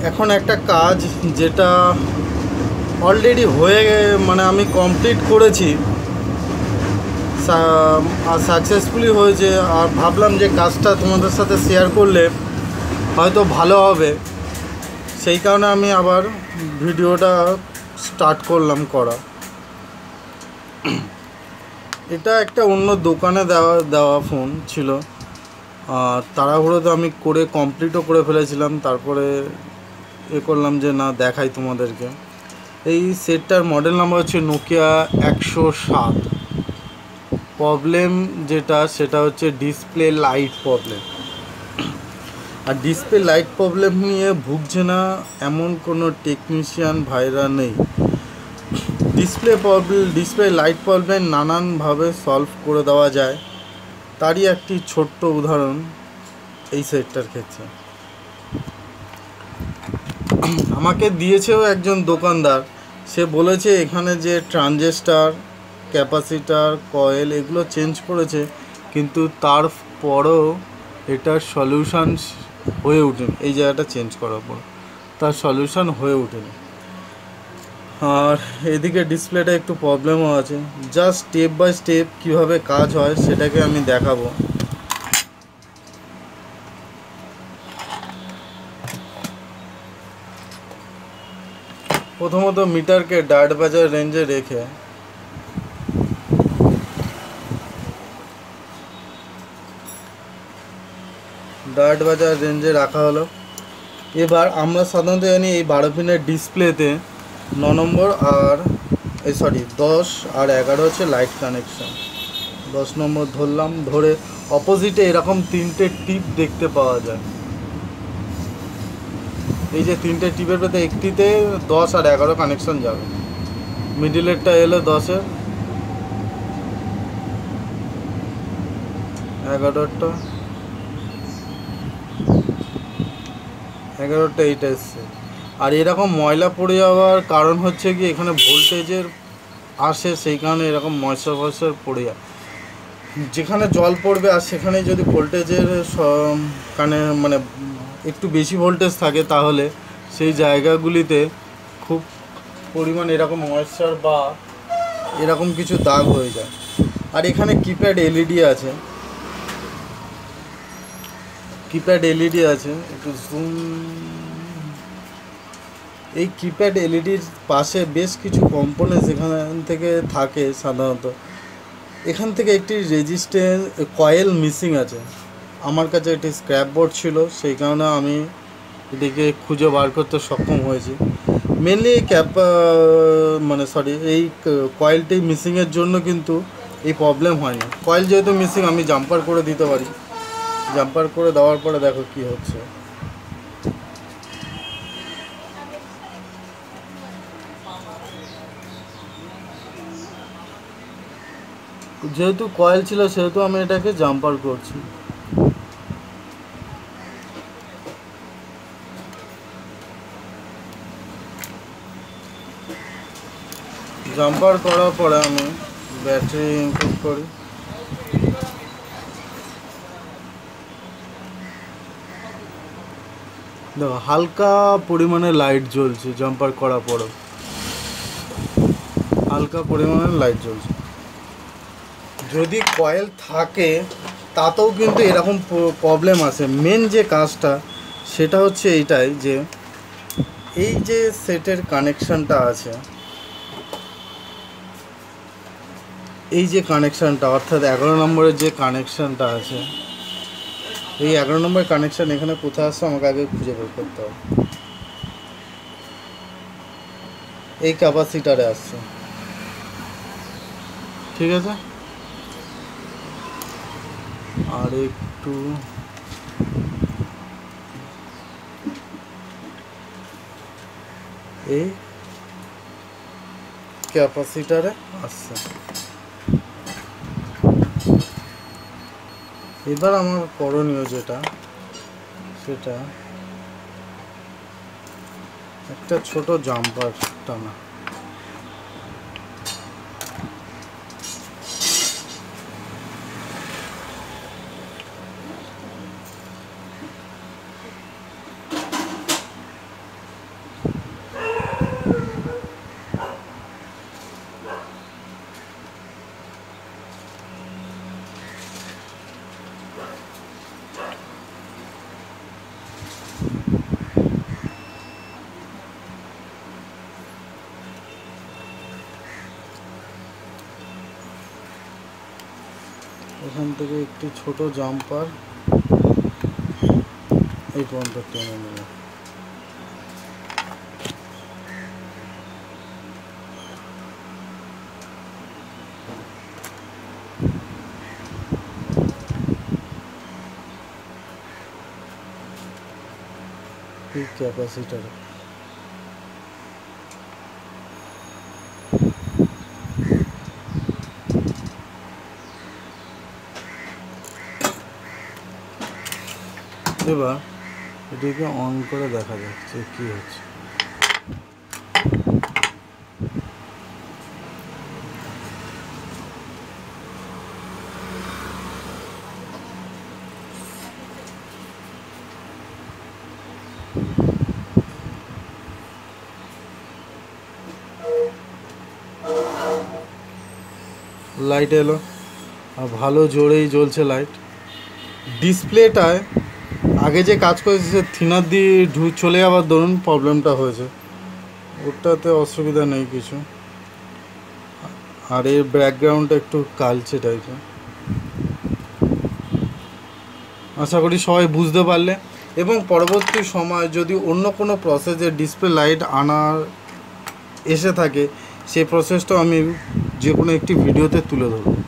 এখন একটা কাজ যেটা অলরেডি হয়ে মানে আমি কমপ্লিট করেছি আর সাকসেসফুলি হয়েছে, আর ভাবলাম যে কাজটা তোমাদের সাথে শেয়ার করলে হয়তো ভালো হবে, সেই কারণে আমি আবার ভিডিওটা স্টার্ট করলাম করা। এটা একটা অন্য দোকানে দেওয়া ফোন ছিল, আর তাড়াহুড়োতে আমি করে কমপ্লিটও করে ফেলেছিলাম। তারপরে করলাম যে না দেখাই তোমাদেরকে। এই সেটটার মডেল নাম্বার হচ্ছে নোকিয়া 107। প্রবলেম যেটা সেটা হচ্ছে ডিসপ্লে লাইট প্রবলেম। আর ডিসপ্লে লাইট প্রবলেম নিয়ে ভুগছে না এমন কোনো টেকনিশিয়ান ভাইরা নেই। ডিসপ্লে লাইট প্রবলেম নানানভাবে সলভ করে দেওয়া যায়, তারই একটি ছোট্ট উদাহরণ এই সেটটার ক্ষেত্রে। আমাকে দিয়েছেও একজন দোকানদার, সে বলেছে এখানে যে ট্রানজিস্টার, ক্যাপাসিটার, কয়েল এগুলো চেঞ্জ করেছে, কিন্তু তারপরও এটার সলিউশান হয়ে ওঠেনি। এই জায়গাটা চেঞ্জ করার পর তার সলিউশান হয়ে ওঠেনি। আর এদিকে ডিসপ্লেটা একটু প্রবলেমও আছে। জাস্ট স্টেপ বাই স্টেপ কীভাবে কাজ হয় সেটাকে আমি দেখাবো। প্রথমত মিটারকে ডার্ট বাজার রেঞ্জে রেখে রাখা হলো। এবার আমরা সাধারণত জানি এই 12 পিনের ডিসপ্লেতে 9 নম্বর আর 10 আর 11 হচ্ছে লাইট কানেকশান। 10 নম্বর ধরলাম, ধরে অপোজিটে এরকম 3টে টিপ দেখতে পাওয়া যায়। এই যে 3টে টিপের ভেতরে একটিতে 10 আর 11 কানেকশান যাবে। মিডিলেরটা এলো 10-এর, 11টা এইটা এসছে। আর এরকম ময়লা পড়ে যাওয়ার কারণ হচ্ছে কি এখানে ভোল্টেজের আসে, সেই কারণে এরকম ময়সা পড়ে যায়। যেখানে জল পড়বে আর সেখানে যদি ভোল্টেজের মানে একটু বেশি ভোল্টেজ থাকে, তাহলে সেই জায়গাগুলিতে খুব পরিমাণ এরকম ময়েশ্চার বা এরকম কিছু দাগ হয়ে যায়। আর এখানে কিপ্যাড এলইডি আছে, একটু জুম। এই কিপ্যাড এলইডির পাশে বেশ কিছু কম্পোনেন্টস এখান থেকে থাকে সাধারণত। এখান থেকে একটি রেজিস্ট্যান্স কয়েল মিসিং আছে। আমার কাছে একটি স্ক্র্যাপ বোর্ড ছিল, সেই কারণে আমি এটিকে খুঁজে বার করতে সক্ষম হয়েছি। মেনলি এই কয়েলটি মিসিংয়ের জন্য কিন্তু এই প্রবলেম হয়নি। কয়েল যেহেতু মিসিং, আমি জাম্পার করে দিতে পারি। জাম্পার করে দেওয়ার পরে দেখো কি হচ্ছে। যেহেতু কয়েল ছিল সেহেতু আমি এটাকে জাম্পার করছি। জাম্পার করার পরে আমি ব্যাটারি ইনপুট করি। দেখো হালকা পরিমাণে লাইট জ্বলছে, জাম্পার করার পরেও হালকা পরিমাণে লাইট জ্বলছে। যদি কয়েল থাকে তাতেও কিন্তু এরকম প্রবলেম আসে। মেন যে কাজটা সেটা হচ্ছে এইটাই, যে এই যে সেটের কানেকশানটা আছে, এই যে কানেকশানটা অর্থাৎ 11 নম্বরের যে কানেকশানটা আছে, এই 11 নম্বরের কানেকশান এখানে কোথায় আসছে আমাকে আগে খুঁজে বের করতে হবে। এই ক্যাপাসিটারে আসছে, ঠিক আছে। আর একটু এই ক্যাপাসিটারে আসছে। এবার আমার করণীয় যেটা, সেটা একটা ছোট জাম্পার টানা। থেকে একটি ছোট জাম্পার এই পর্যন্ত টেনে নেব। ক্যাপাসিটার এবার এটিকে অন করে দেখা যাচ্ছে কি হচ্ছে। লাইট এলো আর ভালো জোরেই জ্বলছে লাইট। ডিসপ্লেটায় আগে যে কাজ করেছে থিনার দিয়ে চলে যাওয়ার ধরুন প্রবলেমটা হয়েছে, ওটাতে অসুবিধা নেই কিছু। আর এর ব্যাকগ্রাউন্ডটা একটু কালচে টাইপের। আশা করি সবাই বুঝতে পারলে, এবং পরবর্তী সময় যদি অন্য কোনো প্রসেসে ডিসপ্লে লাইট আনার এসে থাকে সেই প্রসেসটাও আমি যে কোনো একটি ভিডিওতে তুলে ধরব।